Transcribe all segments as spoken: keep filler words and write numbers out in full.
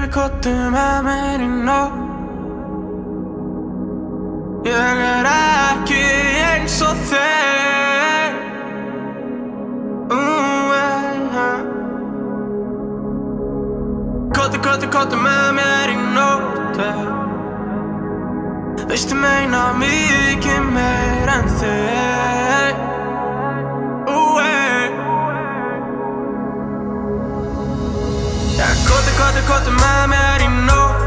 koti, koti með mér í nótt. Ég er ekki eins og þeir. uh, yeah. Koti, koti, koti með mér í nótt, yeah. Veistu meina mikið meir en þeir. uh, yeah. Yeah, koti, koti, koti með mér í nótt.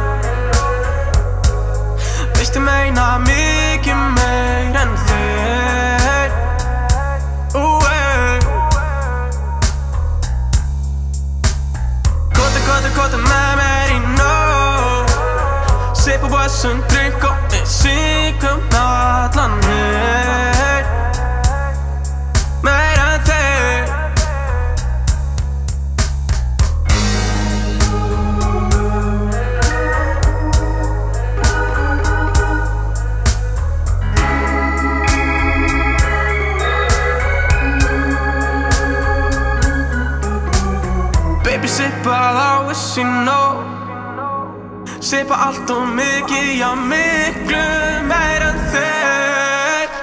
Veistu meina mikið meir en þeir. uh, yeah. Koti, koti, koti með mér í nótt. Sippa vössum, drink og við syngum allan heil. Meir en þeir. Baby, sippað á þessi nótt. Sippa allt og mikið, já miklu meir en þeir.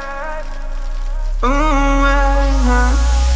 uh, yeah.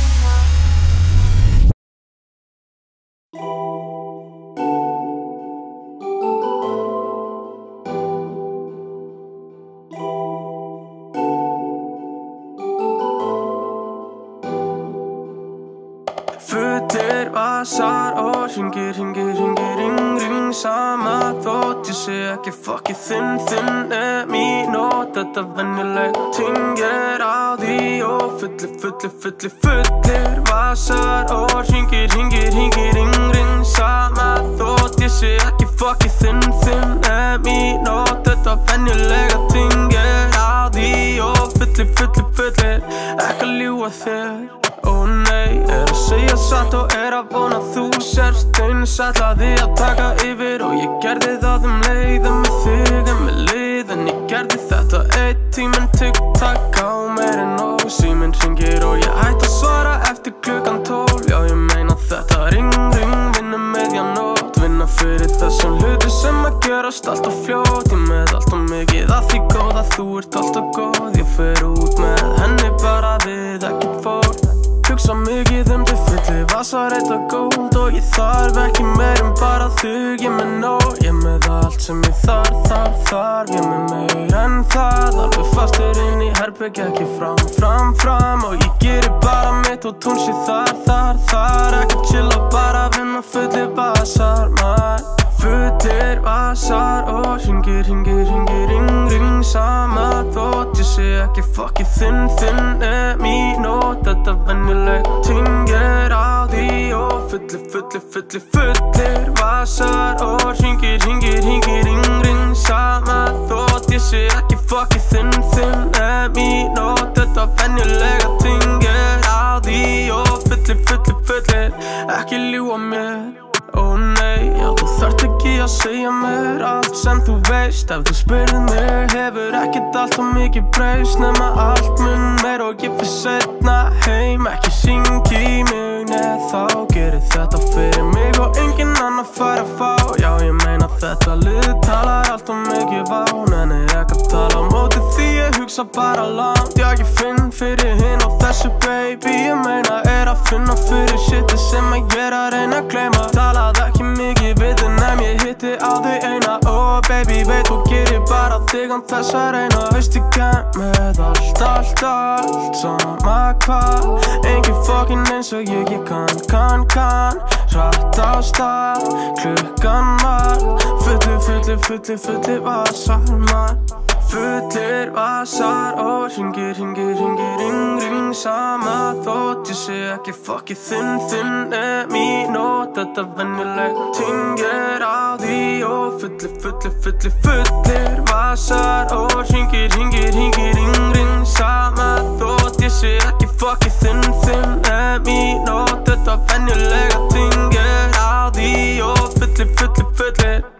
Fullir vasar og hringir, hringir, hringir, ring, ring. Sama þótt ég sé ekki fokkið þinn, þinn er mín og þetta venjuleg ting er á því og fullir, fullir, fullir, fullir vasar og hringir, hringir, hringir, ring, ring. Sama þótt ég sé ekki fokkið þinn, þinn er mín og þetta venjulega ting er á því og fullir, fullir, fullir. Ekki að ljúga þér. Ó nei, er að segja satt og er að vona þú sérst eins. Ætlaði að taka yfir og ég gerði það um leið. En með þig en með lið, en ég gerði þetta einn tíminn tikk-takk á meir en nóg. Síminn hringir og ég hætti að svara eftir klukkan tólf. Já ég meina þetta ring, ring, vinna meðja nótt. Vinna fyrir þessum hluti sem að gerast allt of fljótt. Ég með allt of mikið að því góða, þú ert alltaf góð. Ég fer út með henni bara við ekkert fór. Hugsa mikið um þig, fullir vasar eitt og góld. Og ég þarf ekki meir en bara þig. Ég með nóg, ég með allt sem ég þarf, þarf, þarf. Ég með meir en það, alveg fastur inn í herbergi, ekki fram, fram, fram. Og ég geri bara mitt og tún sé þar, þar, þar. Ekki chilla, bara vinna fullir vasar, man. Fullir vasar og hringir, hringir, hringir, ring, ring. Sama þótt ég sé ekki fokkið þinn, þinn er mín og þetta venjuleg ting er á því og fullir, fullir, fullir, fullir vasar og hringir, hringir, hringir, ring, ring. Sama þótt ég sé ekki fokkið þinn, þinn er mín og þetta venjulega ting er á því og fullir, fullir, fullir. Ekki ljúga mér. Ó nei, já þú þarft ekki að segja mér allt sem þú veist. Ef þú spyrðir mig hefur ekkert allt og mikið breyst. Nema allt mun meir og ég fyrir seinna heim. Ekki hringi í mig, nei þá gerir þetta fyrir mig og enginn annar fær að fá. Já ég meina þetta lið talar allt og mikið vá. Nenni ekki að tala á móti því ég hugsa bara langt. Já ég finn fyrir hinn og þessu baby. Ég meina er að finna fyrir shiti sem að ég er að reyna að gleyma. Talaði ekki mikið við þinn en ég hitti á því eina. Oh baby, veit þú gerir bara þig án þess að reyna. Veist ég kem með allt, allt, allt sama hvað. Engin fokkin eins og ég, ég kann, kann, kann. Hratt á stað, klukkan var. Fullir, fullir, fullir, fullir vasar, man. Fullir vasar og hringir, hringir, hringir, ring, ring. Sama þótt ég sé ekki fokkið þinn, þinn er mín og þetta venjuleg ting er á því og fullir, fullir, fullir, fullir vasar og hringir, hringir, hringir, ring, ring. Sama þótt ég sé ekki fokkið þinn, þinn er mín og þetta venjulega ting er á því og fullir, fullir, fullir.